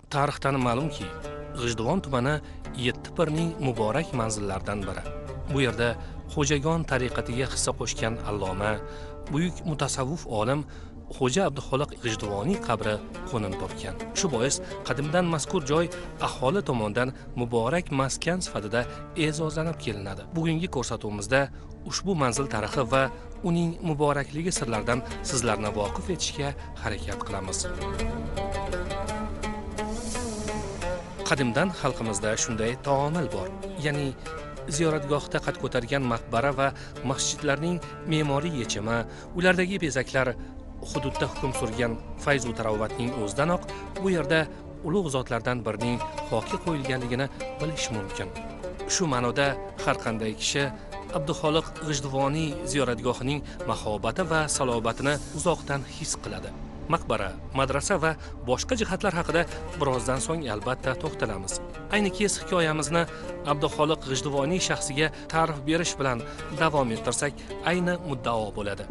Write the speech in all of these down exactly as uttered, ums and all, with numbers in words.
Tarixdan ma'lumki, G'ijduvon tumani yetti pirning muborak manzillaridan biri. Bu yerda Xo'jagon tariqatiga hissa qo'shgan alloma, buyuk mutasavvuf olim Xo'ja Abduxoliq G'ijduvoniy qabri qo'nim topgan. Shu bois qadimdan mazkur joy aholi tomonidan muborak maskan sifatida e'zozlanib kelinadi. Bugungi ko'rsatuvimizda ushbu manzil tarixi va uning muborakligi sirlaridan sizlarni voqif etishga harakat qilamiz. Qadimdan xalqimizda shunday taomil bor. Ya'ni ziyoratgohda qad ko'targan maqbara va masjidlarning me'moriy yechimi, ulardagi bezaklar hududda hukm surgan fayz va tarovatning o'zidanoq bu yerda ulug' zotlardan birining xoki qo'yilganligini bilish mumkin. Shu ma'noda har qanday kishi Abduxoliq G'ijduvoniy ziyoratgohining mahobati va salobatini uzoqdan his qiladi. Maqbara, madrasa va boshqa jihatlar haqida birozdan so'ng albatta to'xtalamiz. Ayni kes hikoyamizni Abduxoliq G'ijduvoniy shaxsiga ta'rif berish bilan davom ettirsak, ayni muddao bo'ladi.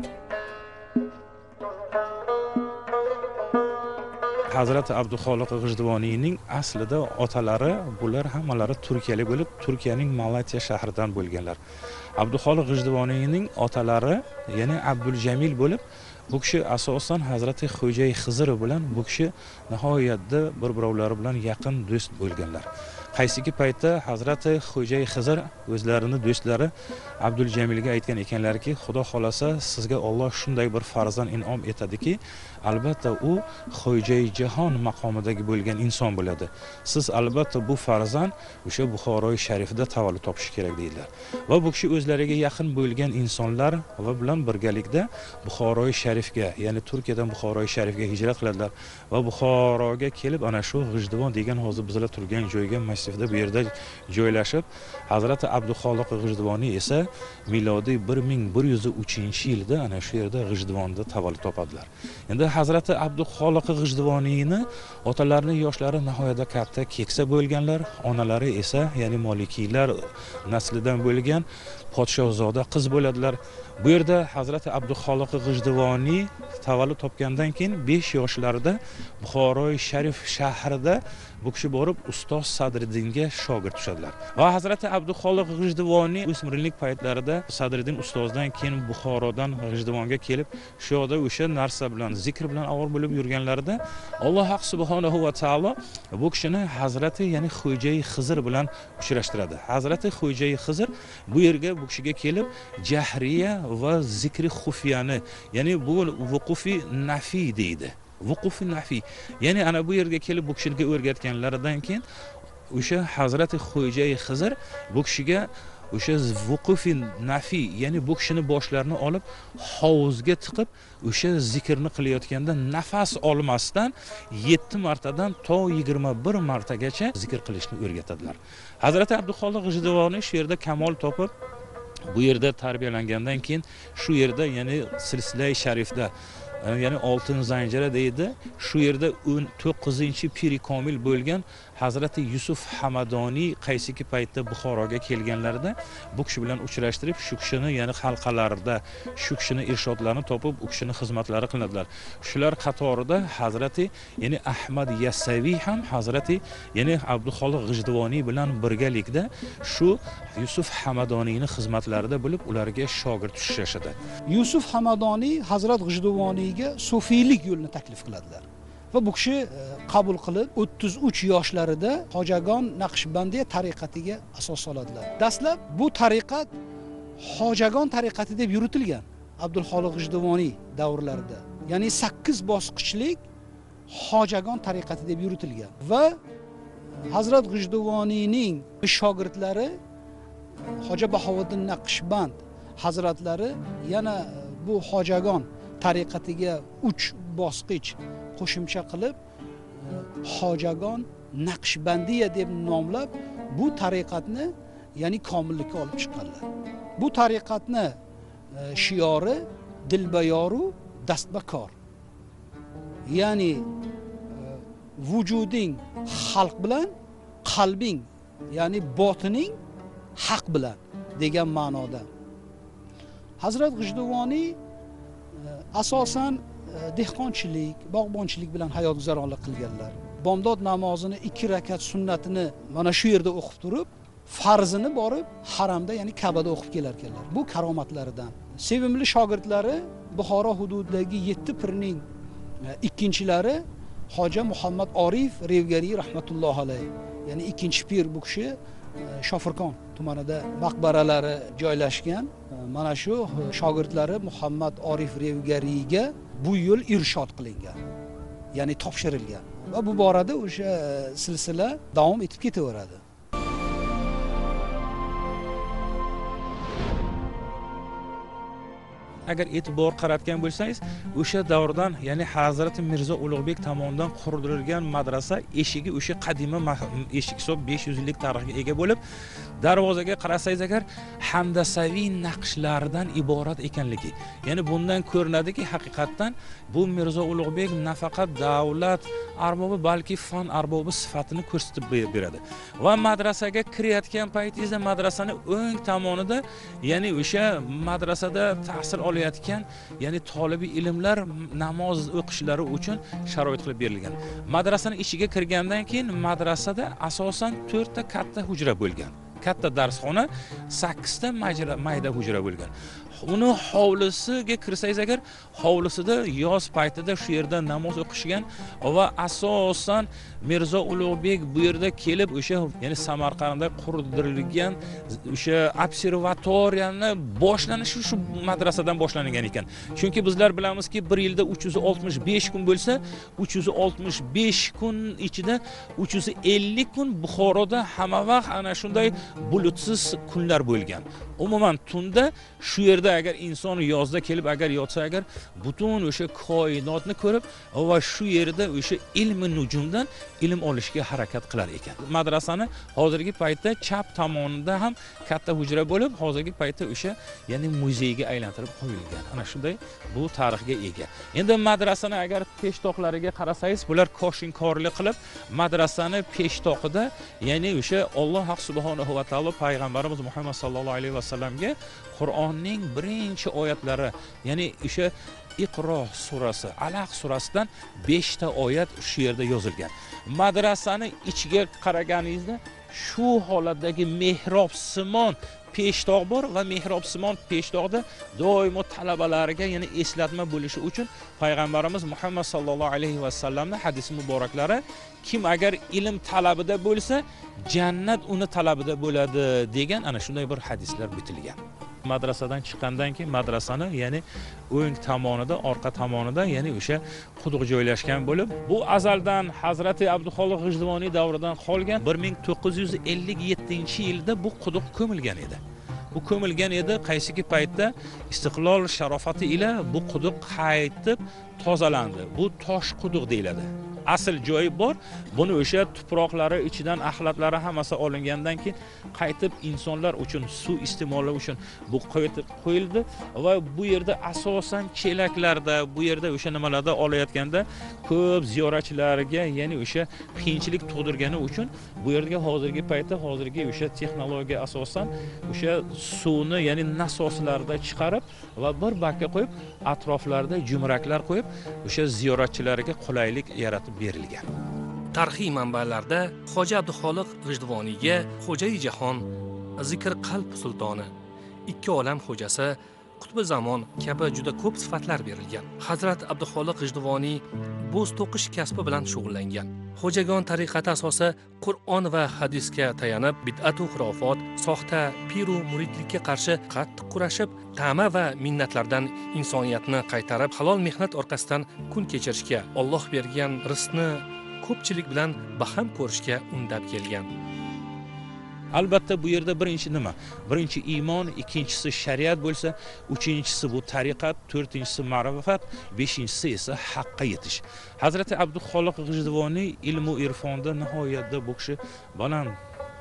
Hazrati Abduxoliq G'ijduvoniyning aslida otalari bular hammalari turkiyalik bo'lib, Turkiyaning Malatya shahridan bo'lganlar. Abduxoliq G'ijduvoniyning otalari, ya'ni Abduljamil bo'lib, bu kishi asosan Hazrati Xo'jay Xizr bilan bu kishi nihoyatda bir-birovlari bilan yaqin do'st bo'lganlar. Qaysiki paytda Hazrati Xo'jay Xizr o'zlarini do'stlari Abduljamilga aytgan ekanlarki, Xudo xolasa sizga Alloh shunday bir farzand in'om etadiki, albatta u Xo'jay Jahon maqomidagi bo'lgan inson bo'ladi. Siz albatta bu farzand o'sha Buxoroy sharifida tavallud topishi kerak deydilar. Va bu kishi o'zlariga yaqin bo'lgan insonlar va bilan birgalikda Buxoroy sharifga, ya'ni Turkiyadan Buxoroy sharifga hijrat qiladilar va Buxoroga kelib ana shu G'ijduvon degan hozir bizlar turgan joyga masjidda bu yerda joylashib, Hazrati Abduxoliq G'ijduvoniy esa milodiy bir ming bir yuz uchinchi yilda ana shu yerda G'ijduvonda tavallud topadilar. Endi Hazrati Abduxoliq G'ijduvoniyni otalarining yoshlari nihoyatda katta keksa bo'lganlar, onalari esa ya'ni Molikiylar naslidan bo'lgan podshohzoda qiz bo'ladilar. Bu yerda Hazrati Abduxoliq G'ijduvoniy tavallud topgandan keyin besh yoshlarida Buxoroy sharif shahrida bu kishi borib ustoz Sadriddinga shogird tushadilar. Va Hazrati Abduxoliq G'ijduvoniy o'smirlik paytlarida Sadriddin ustozdan keyin Buxorodan G'ijduvonga kelib, shu yerda o'sha narsa bilan, zikr bilan avval bo'lib yurganlarida Alloh subhanahu va taolo bu kishini Hazrati ya'ni Xo'jay Xizr bilan uchrashtiradi. Hazrati Xo'jay Xizr bu yerga bu kishiga kelib jahriya va zikri xufiyani, ya'ni bu vuqufi nafi deydi. Vuqufi nafi. Ya'ni ana bu yerga kelib bu kishiga o'rgatganlaridan keyin o'sha Hazrati Xo'jay Xizr bu kishiga o'sha vuqufi nafi, ya'ni bu kishini boshlarini olib hovuzga tiqib o'sha zikrni qilayotganda nafas olmasdan yetti martadan to yigirma bir martagacha zikr qilishni o'rgatadilar. Hazrati Abduxoliq G'ijduvoniy shu yerda kamol topib, bu yerda tarbiyalangandan keyin shu yerda ya'ni silsila-i sharifda, ya'ni oltin zanjira deydi, shu yerda o'n to'qqizinchi piri komil bo'lgan Hazrati Yusuf Hamadoniy qaysiki paytda Buxoroga kelganlarida bu kishi bilan uchrashtirib, shu kishini ya'ni halqalarida shu kishini irshodlarini topib, u kishini xizmatlari qilinadilar. Shular qatorida Hazrati ya'ni Ahmad Yassaviy ham Hazrati ya'ni Abduxoliq G'ijduvoniy bilan birgalikda shu Yusuf Hamadoniyni xizmatlarida bo'lib, ularga shogird tushirishadi. Yusuf Hamadoniy Hazrat G'ijduvoniyga sufiylik yo'lini taklif qiladilar. Va bu kishi qabul qilib o'ttiz uch yoshlarida Xo'jagon Naqshbandiya tariqatiga asos soladilar. Dastlab bu tariqat Xo'jagon tariqati deb yuritilgan Abduxoliq G'ijduvoniy davrlarida. Ya'ni sakkiz bosqichlik Xo'jagon tariqati deb yuritilgan va Hazrat G'ijduvoniyning shogirdlari Xo'ja Bahovuddin Naqshband hazratlari yana bu Xo'jagon tariqatiga uch bosqich qo'shimcha qilib Xo'jagon Naqshbandiya deb nomlab bu tariqatni ya'ni komillikka olib chiqqanlar. Bu tariqatni shiori dilbayoru dastbakor. Ya'ni vujuding xalq bilan, qalbing ya'ni botining haq bilan degan ma'noda. Hazrat G'ijduvoniy asosan dehqonchilik, bog'bonchilik bilan hayot guzaronlik qilganlar. bomdod namozini ikki rakat sunnatini mana shu yerda o'qib turib, farzini borib haramda, ya'ni Ka'bada o'qib kelar ekanlar. Bu karomatlaridan. Sevimli shogirdlari Buxoro hududidagi yetti pirning ikkinchilari Hoji Muhammad Orif Revgariy rahmatullohi alayh. Ya'ni ikkinchi pir bu kishi Shofirkon tumanida maqbaralari joylashgan. Mana shu shogirdlari Muhammad Orif Revgariyga bu yo'l irshod qilingan. Ya'ni topshirilgan. Va bu borada o'sha silsila davom etib ketaveradi. Agar e'tibor qaratgan bo'lsangiz, o'sha davrdan, ya'ni Hazrati Mirzo Ulug'bek tomonidan qurdirilgan madrasa eshigi o'sha qadimiy eshik hisob besh yuz yillik tarixga ega bo'lib, darvozaga qarasangiz agar handasaviy naqshlardan iborat ekanligi. Ya'ni bundan ko'rinadiki, haqiqatdan bu Mirzo Ulug'bek nafaqat davlat arbobi, balki fan arbobi sifatini ko'rsatib beradi. Va madrasaga kirayotgan paytingizda madrasani o'ng tomonida, ya'ni o'sha madrasada tahsil olayotgan, ya'ni tolibiy ilmlar namoz o'qishlari uchun sharoit qilib berilgan. Madrasaning ichiga kirgandan keyin madrasada asosan to'rtta katta hujra bo'lgan. Katta darsxona, sakkizta mayda hujra bo'lgan. Uni hovlisiga kirsangiz agar, hovlisida yoz paytida shu yerda namoz o'qishgan va asosan Mirzo Ulug'bek bu yerda kelib o'sha, ya'ni Samarqandda qurdirilgan o'sha observatoriyani boshlanishi shu madrasadan boshlangan ekan. Chunki bizlar bilamizki, bir yilda uch yuz oltmish besh kun bo'lsa, uch yuz oltmish besh kun ichida uch yuz ellik kun Buxoroda hamma vaqt ana shunday bulutsiz kunlar bo'lgan. Umuman tunda shu yerda agar inson yozda kelib agar yotsa agar, butun o'sha koinotni ko'rib va shu yerda o'sha ilm nujumdan ilm olishga harakat qilar ekan. Madrasani hozirgi paytda chap tomonida ham katta hujra bo'lib, hozirgi paytda o'sha, ya'ni muzeyga aylantirib qo'yilgan. Ana shunday bu tarixga ega. Endi madrasani agar peshtoqlariga qarasangiz, bular koshinkorlik qilib madrasani peshtoqida, ya'ni o'sha Alloh subhanahu va taolo payg'ambarimiz Muhammad sallallohu alayhi va sallamga Qur'onning birinchi oyatlari, ya'ni o'sha Iqro surasi, Alaq surasidan besh ta oyat shu yerda yozilgan. Madrasani ichiga qaraganingizda shu holatdagi mehrob simon peshtoq bor va mehrob simon peshtoqda doimo talabalariga, ya'ni eslatma bo'lishi uchun payg'ambarimiz Muhammad sallallohu alayhi va sallamning hadis muboraklari, kim agar ilm talabida bo'lsa, jannat uni talabida bo'ladi degan ana shunday bir hadislar bitilgan. Madrasadan chiqqandan keyin madrasani, ya'ni o'ng tomonida, orqa tomonida, ya'ni o'sha quduq joylashgan bo'lib, bu azaldan Hazrati Abduxoliq G'ijduvoniy davridan qolgan. bir ming to'qqiz yuz ellik yettinchi yilda bu quduq ko'milgan edi. Bu ko'milgan edi, qaysiki paytda istiqlol sharofati ila bu quduq qaytib tozalandi. Bu tosh quduq deyiladi. Asl joyi bor. Buni o'sha tuproqlari ichidan axlatlari hammasi olingandan keyin qaytib insonlar uchun suv iste'moli uchun bu qo'yildi va bu yerda asosan chelaklarda, bu yerda o'sha nimalarda olayotganda ko'p ziyoratchilarga, ya'ni o'sha qiyinchilik tug'dirgani uchun bu yerga hozirgi paytda hozirgi o'sha texnologiya asosan o'sha suvni, ya'ni nasoslarda chiqarib va bir bakka qo'yib, atroflarida jumraklar qo'yib, o'sha ziyoratchilarga qulaylik yaratib berilgan. Tarixiy manbalarda Hoji Abduxoliq G'ijduvoniyga Xo'jai Jahon, Zikr qalb sultoni, ikki olam xo'jasi, qutbi zamon kabi juda ko'p sifatlar berilgan. Hazrat Abduxoliq G'ijduvoniy bo'z to'qish kasbi bilan shug'ullangan. Xo'jagon tariqati asosi Qur'on va hadisga tayanib, bid'at va xurofot, soxta piru muridlikka qarshi qattiq kurashib, ta'ma va minnatlardan insoniyatni qaytarib, halol mehnat orqasidan kun kechirishga, Alloh bergan rizqni ko'pchilik bilan baham ko'rishga undab kelgan. Albatta bu yerda birinchi nima? Birinchi iymon, ikkinchisi shariat bo'lsa, uchinchisi bu tariqat, to'rtinchisi ma'rifat, beshinchisi esa haqqa yetish. Hazrati Abduxoliq G'ijduvoniy ilmu irfonda nihoyatda bu kishi baland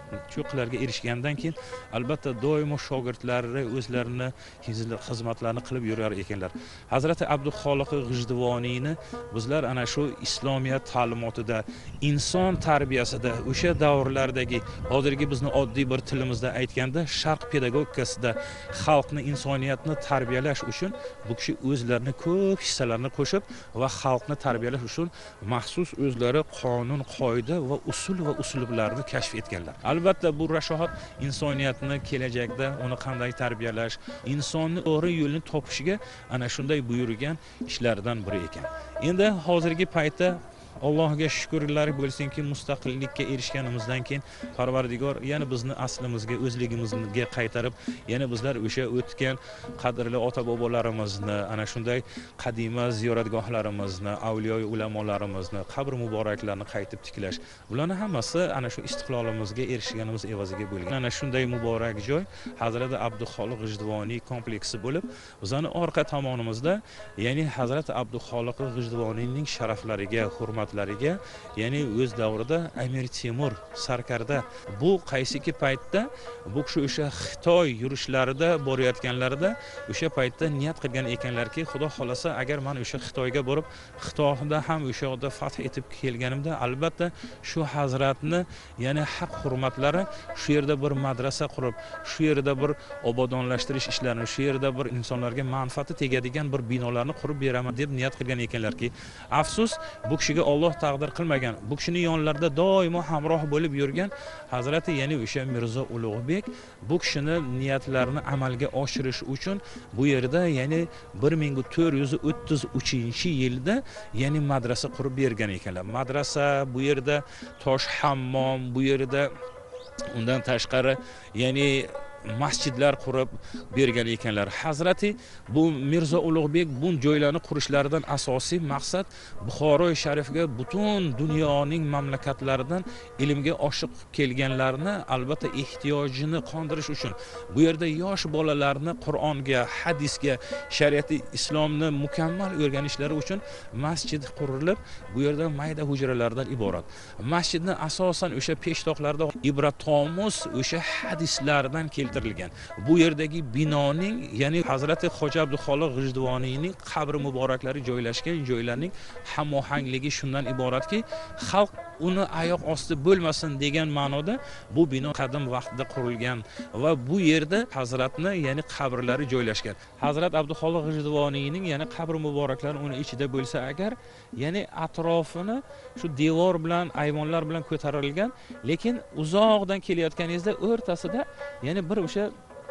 cho'qqilarga erishgandan keyin albatta doimo shogirdlari o'zlarini xizmatlarini qilib yurar ekanlar. Hazrati Abduxoliq G'ijduvoniyni bizlar ana shu islomiyat ta'limotida, inson tarbiyasida, o'sha davrlardagi hozirgi bizni oddiy bir tilimizda aytganda sharq pedagogikasida xalqni, insoniyatni tarbiyalash uchun bu kishi o'zlarini ko'p hissalarni qo'shib va xalqni tarbiyalash uchun maxsus o'zlari qonun, qoida va usul va uslublarni kashf etganlar. Albatta bu rashohat insoniyatni kelajakda uni qanday tarbiyalash, insonni to'g'ri yo'lni topishiga ana shunday buyurgan ishlardan biri ekan. Endi hozirgi paytda Allohga shukrlar bo'lsinki, mustaqillikka erishganimizdan keyin Parvardigor yana bizni aslimizga, o'zligimizga qaytarib, yana bizlar o'sha o'tgan qadrli ota-bobolarimizni, ana shunday qadima ziyoratgohlarimizni, avliyo ulamolarimizni, qabr muboraklarni qaytib tiklash. Bularning hammasi ana shu istiqlolimizga erishganimiz evaziga bo'lgan. Ana shunday muborak joy Hazrat Abduxoliq G'ijduvoniy kompleksi bo'lib, bizning orqa tomonimizda, ya'ni Hazrat Abduxoliq G'ijduvoniyning sharaflariga, hurmat lariga, ya'ni o'z davrida Amir Temur Sarkarda bu qaysiki paytda bu kishi o'sha Xitoy yurishlarida borayotganlarida o'sha paytda niyat qilgan ekanlarki, Xudo xolasa agar men o'sha Xitoyga borib, Xitoyda ham o'sha yerda fath etib kelganimda albatta shu hazratni, ya'ni haq hurmatlari shu yerda bir madrasa qurib, shu yerda bir obodonlashtirish ishlarini, shu yerda bir insonlarga manfaati tegadigan bir binolarni qurib beraman deb niyat qilgan ekanlarki, afsus bu kishiga Alloh taqdir qilmagan. Bu kishining yonlarida doimo hamroh bo'lib yurgan Hazrati, ya'ni o'sha Mirzo Ulug'bek bu kishining niyatlarini amalga oshirish uchun bu yerda, ya'ni bir ming to'rt yuz o'ttiz uchinchi yilda ya'ni madrasa qurib bergan ekanlar. Madrasa bu yerda tosh hammom, bu yerda undan tashqari ya'ni masjidlar qurib bergan ekanlar. Hazrati bu Mirzo Ulug'bek bu joylarni qurishlaridan asosiy maqsad Buxoro sharifga butun dunyoning mamlakatlaridan ilmga oshiq kelganlarni albatta ehtiyojini qondirish uchun bu yerda yosh bolalarni Qur'onga, hadisga, shariat islomni mukammal o'rganishlari uchun masjid qurilib, bu yerda mayda hujralardan iborat. Masjidni asosan o'sha peshtoqlarda ibrattomuz o'sha hadislardan keltirilgan. Bu yerdagi binoning, ya'ni Hazrati Xo'ja Abduxoliq G'ijduvoniyning qabri muboraklari joylashgan joylarning hamohangligi shundan iboratki, xalq uni oyoq osti bo'lmasin degan ma'noda bu bino qadim vaqtida qurilgan va bu yerda Hazratni, ya'ni qabrlari joylashgan. Hazrat Abduxoliq G'ijduvoniyning ya'ni qabri muboraklari uni ichida bo'lsa agar, ya'ni atrofini shu devor bilan, ayvonlar bilan ko'tarilgan, lekin uzoqdan kelayotganingizda o'rtasida ya'ni bir o'sha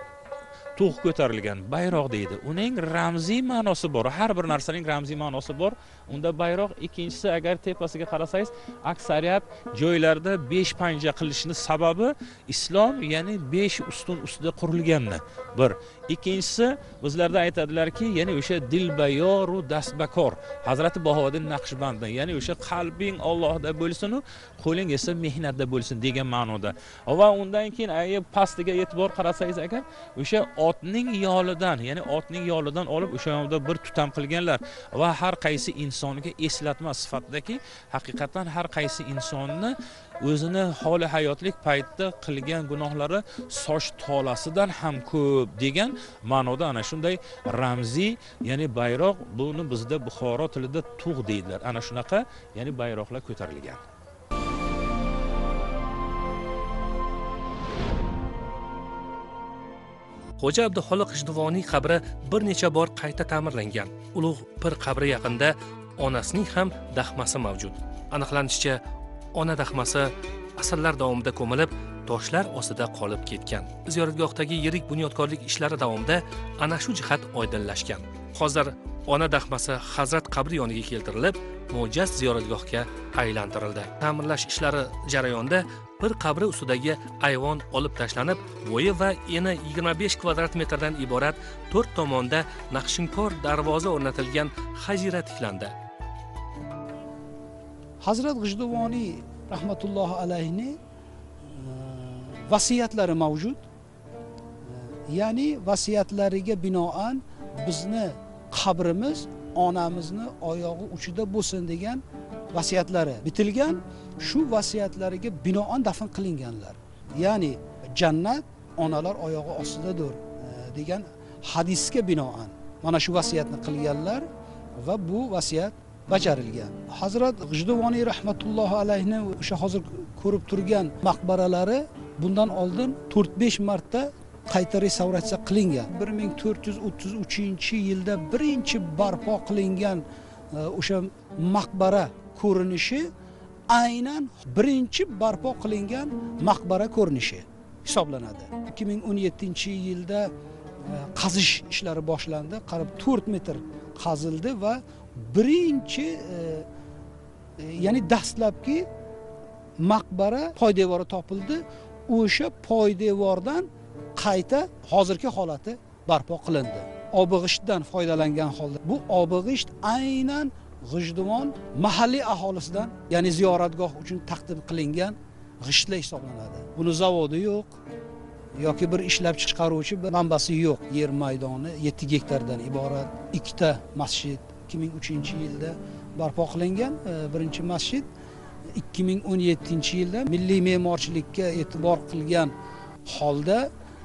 tug' ko'tarilgan bayroq deydi. Uning ramziy ma'nosi bor. Har bir narsaning ramziy ma'nosi bor. Unda bayroq, ikkinchisi agar tepasiga qarasangiz, aksariyat joylarda besh panja qilishni sababi islom, ya'ni besh ustun ustida qurilganni. Bir. Ikkinchisi bizlarda aytadilarki, ya'ni o'sha dilbayor va dasbakor. Hazrati Bahodir Naqshbandning, ya'ni o'sha qalbing Allohda bo'lsin, qo'ling esa mehnatda bo'lsin degan ma'noda. Va undan keyin ayi pastiga e'tibor qarasangiz agar, o'sha otning yolidan, ya'ni otning yolidan olib o'sha yerda bir tutam qilganlar va har qaysi insonga eslatma sifatidagi haqiqatan har qaysi insonni o'zini holi hayotlik paytda qilgan gunohlari soch tolasidan ham ko'p degan ma'noda ana shunday ramziy, ya'ni bayroq, buni bizda Buxoro tilida tug' deydilar. Ana shunaqa, ya'ni bayroqlar ko'tarilgan. Xo'ja Abduxoliq G'ijduvoniy qabri bir necha bor qayta ta'mirlangan. Ulug' Pir qabri yaqinida onasining ham daxmasi mavjud. Aniqlanishicha, ona daxmasi asrlar davomida ko'milib, toshlar ostida qolib ketgan. Ziyoratgohdagi yirik bunyodkorlik ishlari davomida ana shu jihat oydinlashgan. Hozir ona daxmasi Hazrat qabri yoniga keltirilib, mo'jaz ziyoratgohga aylantirildi. Ta'mirlash ishlari jarayonida bir qabri ustidagi ayvon olib tashlanib, bo'yi va eni yigirma besh kvadrat metrdan iborat to'rt tomonda naqshinkor darvoza o'rnatilgan hajira tiklandi. Hazrat G'ijduvoniy rahmatullohi alayhi vasiyatlari mavjud. Ya'ni vasiyatlariga binoan bizni qabrimiz onamizni oyog'i uchida bo'lsin degan vasiyatlari bitilgan. Shu vasiyatlariga binoan dafn qilinganlar. ya'ni jannat onalar oyog'i ostidadir degan hadisga binoan mana shu vasiyatni qilganlar va bu vasiyat bajarilgan. Hazrat G'ijduvoniy rahmatullohi alayhni o'sha hozir ko'rib turgan maqbaralari bundan oldin to'rt besh marta qayta restavratsiya qilingan. bir ming to'rt yuz o'ttiz uchinchi yilda birinchi barpo qilingan o'sha maqbara ko'rinishi aynan birinchi barpo qilingan maqbara ko'rinishi hisoblanadi. ikki ming o'n yettinchi yilda qazish ishlari boshlandi. Qarib to'rt metr qazildi va birinchi ya'ni dastlabki maqbara poydevori topildi. O'sha poydevordan qayta hozirgi holati barpo qilindi. Obig'ishtdan foydalangan holda bu obig'isht aynan G'ijduvon mahalliy aholisidan, ya'ni ziyoratgoh uchun taqdim qilingan g'ishtlar hisoblanadi. Buni zavodi yo'q yoki bir ishlab chiqaruvchi bir manbasi yo'q. Yer maydoni yetti gektardan iborat. Ikkita masjid ikki ming uchinchi yilda barpo qilingan birinchi masjid, ikki ming o'n yettinchi yilda milliy me'morchilikka e'tibor qilgan holda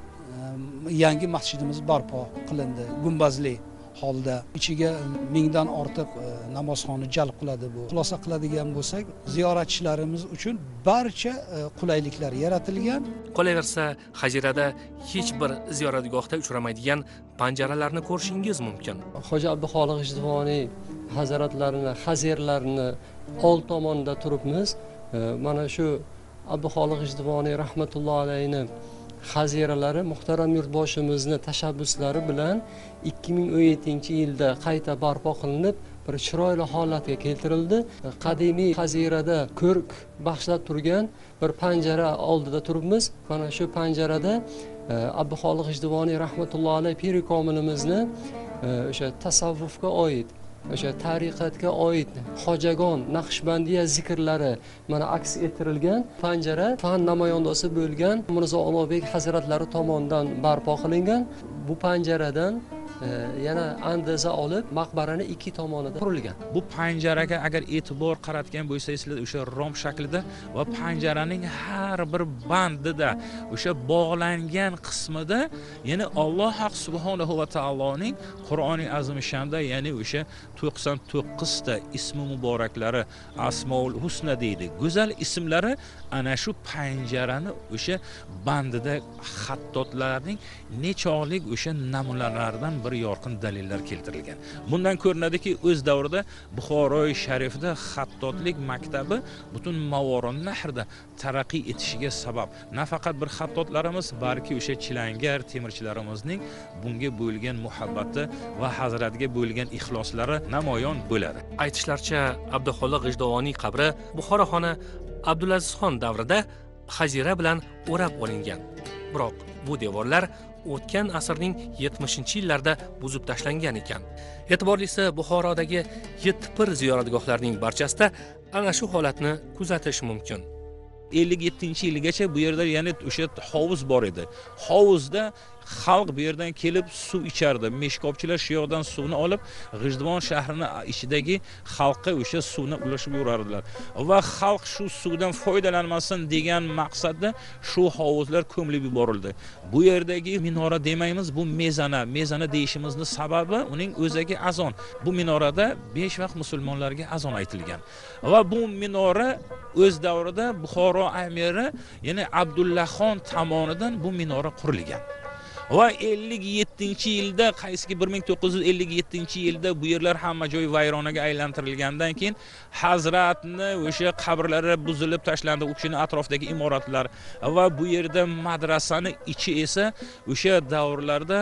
yangi masjidimiz barpo qilindi. Gumbazli holda ichiga mingdan ortiq namozxona jalb qiladi bu. Xulosa qiladigan bo'lsak, ziyoratchilarimiz uchun barcha qulayliklar yaratilgan. Qolaversa, Hajirada hech bir ziyoratgohda uchramaydigan panjaralarni ko'rishingiz mumkin. Hoji Abduxoliq G'ijduvoniy hazratlarini, hazirlarini old tomonda turibmiz. Mana shu Abduxoliq G'ijduvoniy rahmatullohi alayhi haziralari muhtaram yurtboshimizni tashabbuslari bilan ikki ming o'n yettinchi yilda qayta barpo qilinib, bir chiroyli holatga keltirildi. Qadimiy hazirada ko'rk baxshlab turgan bir panjara oldida turibmiz. Mana shu panjarada Abduxoliq G'ijduvoniy rahmatullohi alayhi piri komilimizni o'sha tasavvufga oid, o'sha tariqatga oid hojagon, naqshbandiya zikrlari mana aks ettirilgan panjara fan namoyandasi bo'lgan Mirzo Ulug'bek hazratlari tomonidan barpo qilingan. Bu panjaradan yana andaza olib maqbarani ikki tomonida qurilgan. Bu panjaraga agar e'tibor qaratgan bo'lsangizlar, o'sha rom shaklida va panjaraning har bir bandida, o'sha bog'langan qismida, ya'ni Alloh subhanahu va taoloning Qur'oni Azimshanda, ya'ni o'sha to'qson to'qqiz ta ismi muboraklari, Asmaul Husna deydi. Go'zal ismlari ana shu panjarani o'sha bandida xattotlarning nechog'lik o'sha namunalaridan bir yorqin dalillar keltirilgan. Bundan ko'rinadiki, o'z davrida Buxoro sharifda xattotlik maktabi butun Mavoron nahrda taraqqiy etishiga sabab. Nafaqat bir xattotlarimiz, balki o'sha chilangar temirchilarimizning bunga bo'lgan muhabbati va hazratga bo'lgan ixloslari namoyon bo'ladi. Aytishlaricha, Abduxoliq G'ijduvoniy qabri Buxoro xoni Abdulazizxon davrida hajira bilan o'rab olingan. Biroq bu devorlar o'tgan asrning yetmishinchi yillarida buzib tashlangan ekan. E'tiborlisi, Buxorodagi yetti pir ziyoratgohlarning barchasida ana shu holatni kuzatish mumkin. ellik yettinchi yilgacha bu yerda yana o'sha hovuz bor edi. Hovuzda xalq bu yerdan kelib suv ichardi. Meshkobchilar shu yoqdan suvni olib, G'ijduvon shahrining ichidagi xalqqa o'sha suvni ulashib yurardilar. Va xalq shu suvdan foydalanmasin degan maqsadda shu hovuzlar ko'milib yuborildi. Bu yerdagi minora demaymiz, bu mezana. Mezana deyishimizning sababi uning o'zagi azon. Bu minorada besh vaqt musulmonlarga azon aytilgan. Va bu minora o'z davrida Buxoro amiri, ya'ni Abdullaxon tomonidan bu minora qurilgan. Va ellik yettinchi yilda, qaysiki bir ming to'qqiz yuz ellik yettinchi yilda bu yerlar hamma joy vayronaga aylantirilgandan keyin hazratni o'sha qabrlari buzilib tashlandi, u kishining atrofidagi imoratlar va bu yerda madrasani ichi esa o'sha davrlarda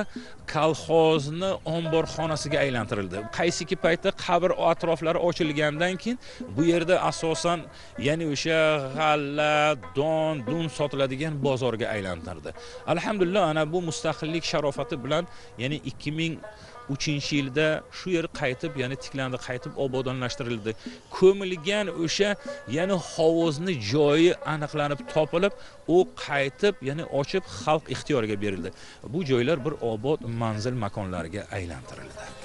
kolxozni omborxonasiga aylantirildi. Qaysiki paytda qabr atroflari ochilgandan keyin bu yerda asosan ya'ni o'sha g'alla, don, dun sotiladigan bozorga aylantirdi. Alhamdulillah, ana bu mustaqillik sharofati bilan ya'ni ikki ming uchinchi yilda shu yer qaytib, ya'ni tiklandi, qaytib obodonlashtirildi. Ko'milgan o'sha ya'ni hovuzni joyi aniqlanib topilib, u qaytib, ya'ni ochib xalq ixtiyoriga berildi. Bu joylar bir obod manzil makonlariga aylantirildi.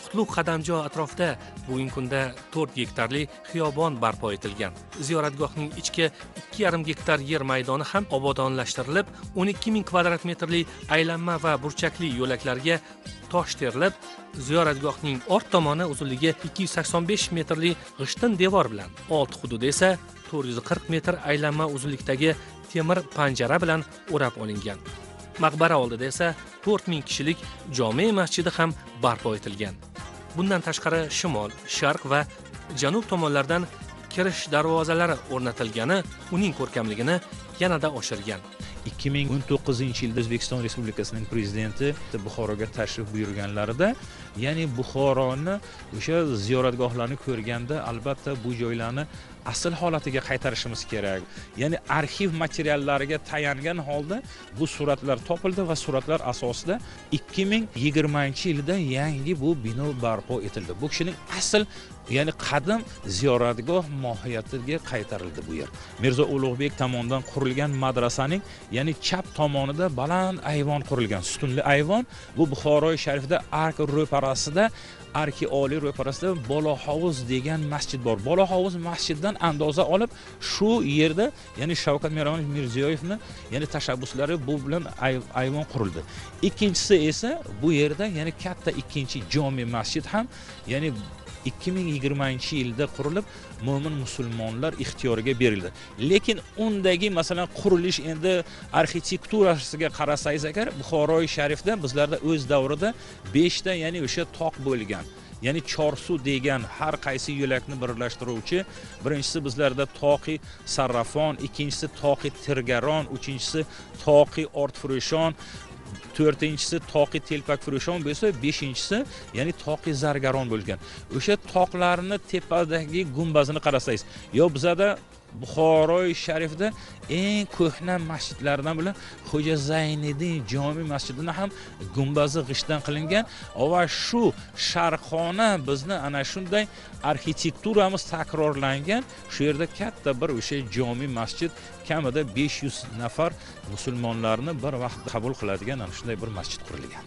qutlug' qadamjo atrofida bugungi kunda to'rt gektarli xiyobon barpo etilgan. Ziyoratgohning ichki ikki yarim gektar yer maydoni ham obodonlashtirilib, o'n ikki ming kvadrat metrli aylanma va burchakli yo'laklarga tosh terilib, ziyoratgohning ort tomoni uzunligi ikki yuz sakson besh metrli g'ishtin devor bilan, old hududi esa to'rt yuz qirq metr aylanma uzunlikdagi temir panjara bilan o'rab olingan. Maqbara oldida esa to'rt ming kishilik jome masjidi ham barpo etilgan. Bundan tashqari shimol, sharq va janub tomonlardan kirish darvozalari o'rnatilgani uning ko'rkamligini yanada oshirgan. ikki ming o'n to'qqizinchi yilda O'zbekiston Respublikasining prezidenti Buxoroga tashrif buyurganlarida, ya'ni Buxoroni o'sha ziyoratgohlarni ko'rganda albatta bu joylarni asl holatiga qaytarishimiz kerak. Ya'ni arxiv materiallariga tayangan holda bu suratlar topildi va suratlar asosida ikki ming yigirmanchi yilda yangi bu bino barpo etildi. Bu kishining asl, ya'ni qadim ziyoratgoh mohiyatiga qaytarildi bu yer. Mirzo Ulug'bek tomonidan qurilgan madrasaning, ya'ni chap tomonida baland ayvon qurilgan, sutunli ayvon. Bu Buxoro sharifida ark ro'parasida Arki oliy ro'parasida Bola hovuz degan masjid bor. Bola hovuz masjiddan andoza olib, shu yerda, ya'ni Shavkat Mirziyoyevning, ya'ni tashabbuslari bu bilan ayvon qurildi. Ikkinchisi esa bu yerda, ya'ni katta ikkinchi jome masjid ham, ya'ni ikki ming yigirmanchi yilda qurilib, mo'min musulmonlar ixtiyoriga berildi. Lekin undagi masalan qurilish endi arxitekturasiga qarasangiz agar, Buxoro sharifda bizlarda o'z davrida besh ta, ya'ni o'sha toq bo'lgan. Ya'ni chorsu degan har qaysi yo'lakni birlashtiruvchi, birinchisi bizlarda toqi sarrafon, ikkinchisi toqi tirgaron, uchinchisi toqi ortfurushon, to'rtinchisi toqi telpak furushon bo'lsa, beshinchisi ya'ni toqi zargaron bo'lgan. O'sha toqlarni tepadagi gumbazini qarasangiz, yo bizada Buxoro sharifda eng ko'hna masjidlardan bilan Xo'ja Zayniddin jome masjidini ham gumbazi g'ishtdan qilingan va shu sharqona bizni ana shunday arxitekturamiz takrorlangan. Shu yerda katta bir o'sha jome masjid, kamida besh yuz nafar musulmonlarni bir vaqt qabul qiladigan ana shunday bir masjid qurilgan.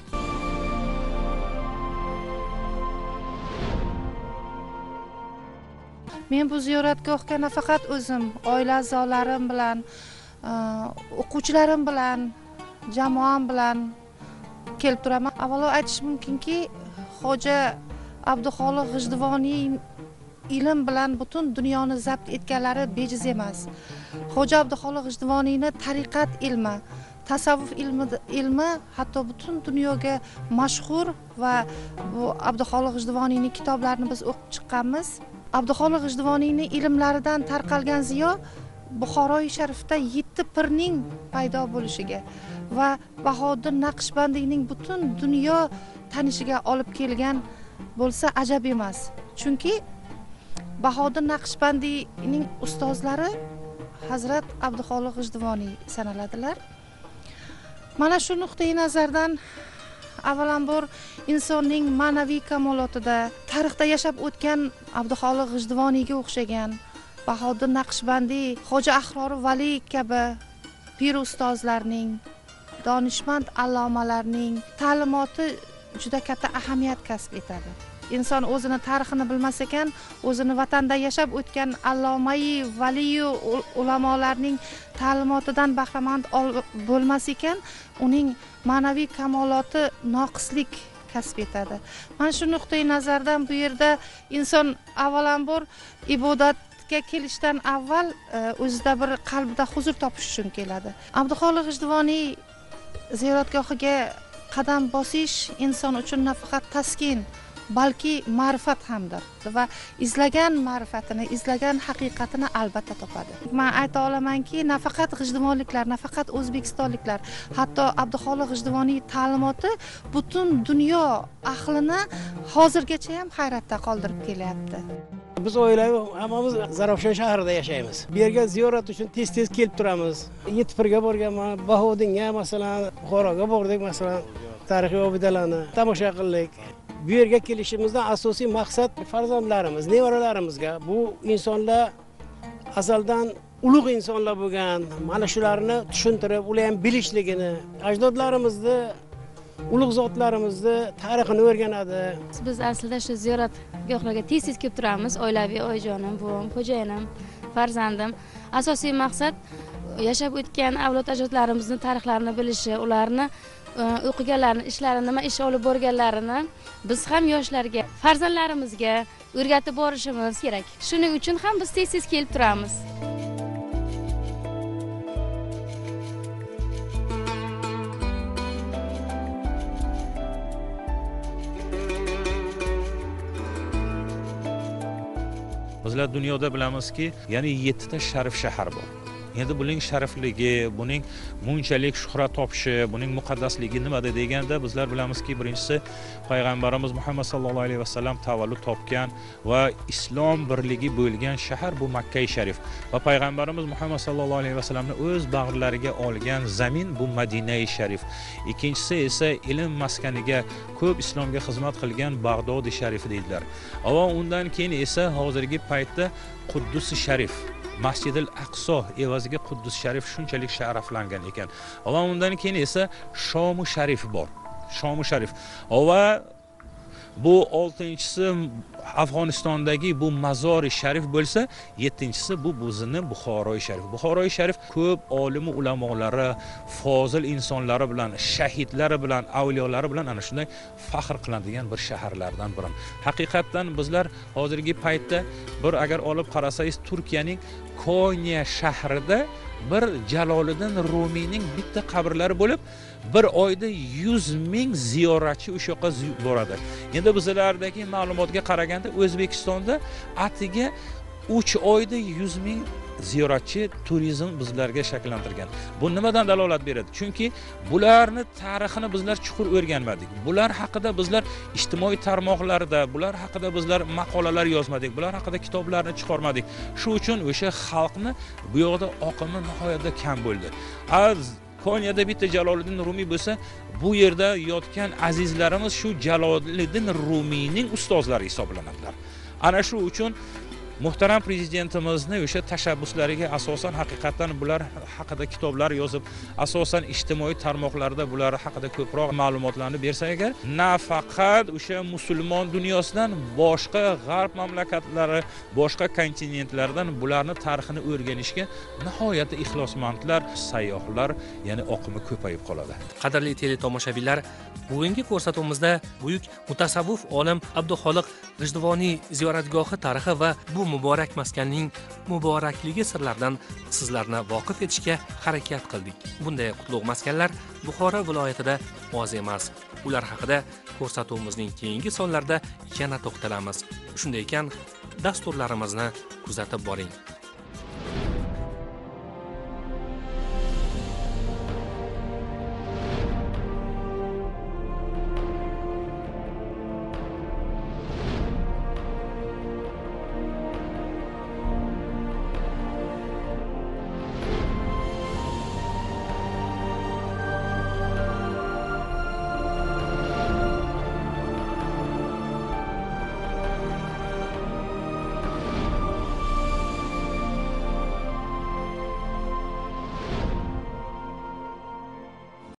Men bu ziyoratgohga nafaqat o'zim, oila a'zolarim bilan, o'quvchilarim bilan, jamoam bilan kelib turaman. Avvalo aytish mumkinki, Xo'ja Abduxoliq G'ijduvoniy ilm bilan butun dunyoni zabt etganlari bejiz emas. Xo'ja Abduxoliq G'ijduvoniyni tariqat ilmi, tasavvuf ilmi, ilmi hatto butun dunyoga mashhur va bu Abduxoliq G'ijduvoniyning kitoblarini biz o'qib chiqqanmiz. Abduxoliq G'ijduvoniyning ilmlaridan tarqalgan ziyo Buxoro sharifda yetti pirning paydo bo'lishiga va Bahodir Naqshbandiyning butun dunyo tanishiga olib kelgan bo'lsa ajab emas. Chunki Bahodir Naqshbandiyning ustozlari Hazrat Abduxoliq G'ijduvoniy sanaladilar. Mana shu nuqtai nazardan avvalambor insonning ma'naviy kamolotida tarixda yashab o'tgan Abduxoliq G'ijduvoniyga o'xshagan Bahodir Naqshbandiy, Xo'ja Ahrori Vali kabi pir ustozlarning, donishmand allomalarning ta'limoti juda katta ahamiyat kasb etadi. Inson o'zini tarixini bilmas ekan, o'zini vatanda yashab o'tgan allomai valiyu ulamolarning ta'limotidan bahramand bo'lmas ekan, uning ma'naviy kamoloti noqislik kasb etadi. Mana shu nuqtai nazardan bu yerda inson avvalambor ibodatga kelishdan avval o'zida bir qalbida huzur topish uchun keladi. Abduxoliq G'ijduvoniy ziyoratgohiga qadam bosish inson uchun nafaqat taskin, balki ma'rifat hamdir va izlagan ma'rifatini, izlagan haqiqatini albatta topadi. Men ayta olamanki, nafaqat g'ijduvonliklar, nafaqat o'zbekistonliklar, hatto Abduxoliq G'ijduvoniy ta'limoti butun dunyo ahlini hozirgacha ham hayratda qoldirib kelyapti. Biz oilaviy hammamiz Zarafshon shahrida yashaymiz. Bu yerga ziyorat uchun tez-tez kelib turamiz. Yetipirga borganman, Bahodinga masalan, Buxoroga bordik masalan, tarixiy obidalarni tomosha qildik. Bu yerga kelishimizdan asosiy maqsad farzandlarimiz, nevaralarimizga bu insonlar azaldan ulug' insonlar bo'lgan, mana shularni tushuntirib, ular ham bilishligini, ajdodlarimizni ulug' zotlarimizni tarixini o'rganadi. Biz aslida shu ziyoratgohlarga tez-tez kelib turamiz. Oilaviy oyijonim, buvim, xo'jayinim, farzandim. Asosiy maqsad yashab o'tgan avlod ajdodlarimizni tarixlarini bilishi, ularni o'qiganlarini, ishlarini, nima ish olib borganlarini biz ham yoshlarga, farzandlarimizga o'rgatib borishimiz kerak. Shuning uchun ham biz tez-tez kelib turamiz. Bizlar dunyoda bilamizki, ya'ni yettita sharif shahar bor. Endi buning sharifligi, buning bunchalik shuhrat topishi, buning muqaddasligi nimada deganda bizlar bilamizki, birinchisi payg'ambarimiz Muhammad sallallohu alayhi vasallam tavallud topgan va islom birligi bo'lgan shahar bu Makka sharif va payg'ambarimiz Muhammad sallallohu alayhi vasallamni o'z bag'rlariga olgan zamin bu Madina sharif. Ikkinchisi esa ilm maskaniga ko'p islomga xizmat qilgan Bag'dod sharif deydilar. Va undan keyin esa hozirgi paytda Quddus sharif, Masjidil Aqso evaziga Quddus sharif shunchalik sharaflangan ekan. Va undan keyin esa Shom sharif bor. Shom sharif. Va bu oltinchisi Afg'onistondagi bu Mazori sharif bo'lsa, yettinchisi bu bizning Buxoro sharif. Buxoro sharif ko'p olim ulamolari, fozil insonlari bilan, shahidlari bilan, avliyolari bilan ana shunday faxr qiladigan bir shaharlardan biri. Haqiqatan bizlar hozirgi paytda bir agar olib qarasangiz Turkiyaning Konya shahrida bir Jaloliddin Rumiyning bitta qabrlari bo'lib, bir oyda yuz ming ziyoratchi o'sha yoqqa boradi. Endi bizlardagi ma'lumotga qaraganda O'zbekistonda atiga uch oyda yuz ming ziyoratchi turizm bizlarga shakllantirgan. Bu nimadan dalolat beradi? Chunki bularni tarixini bizlar chuqur o'rganmadik. Bular haqida bizlar ijtimoiy tarmoqlarda, bular haqida bizlar maqolalar yozmadik, bular haqida kitoblarni chiqarmadik. Shu uchun o'sha xalqni bu yoqda oqimi nihoyatda kam bo'ldi. Az Konyada bitta Jaloliddin Rumiy bo'lsa, bu yerda yotgan azizlarimiz shu Jaloliddin Rumiyning ustozlari hisoblanadilar. Ana shu uchun muhtaram prezidentimizni o'sha tashabbuslariga asosan haqiqatan bular haqida kitoblar yozib, asosan ijtimoiy tarmoqlarda bular haqida ko'proq ma'lumotlarni bersa agar, nafaqat o'sha musulmon dunyosidan boshqa g'arb mamlakatlari, boshqa kontinentlardan bularni tarixini o'rganishga nihoyatda ixlosmandlar, sayyohlar, ya'ni oqimi ko'payib qoladi. Qadrli teletomoshabinlar, bugungi ko'rsatuvimizda buyuk mutasavvif olim Abduxoliq G'ijduvoniy ziyoratgohi tarixi va bu muborak maskanning muborakligi sirlaridan sizlarni voqif etishga harakat qildik. Bunday qutlug' maskanlar Buxoro viloyatida oz emas. Ular haqida ko'rsatuvimizning keyingi sonlarida yana to'xtalamiz. Shunday ekan, dasturlarimizni kuzatib boring.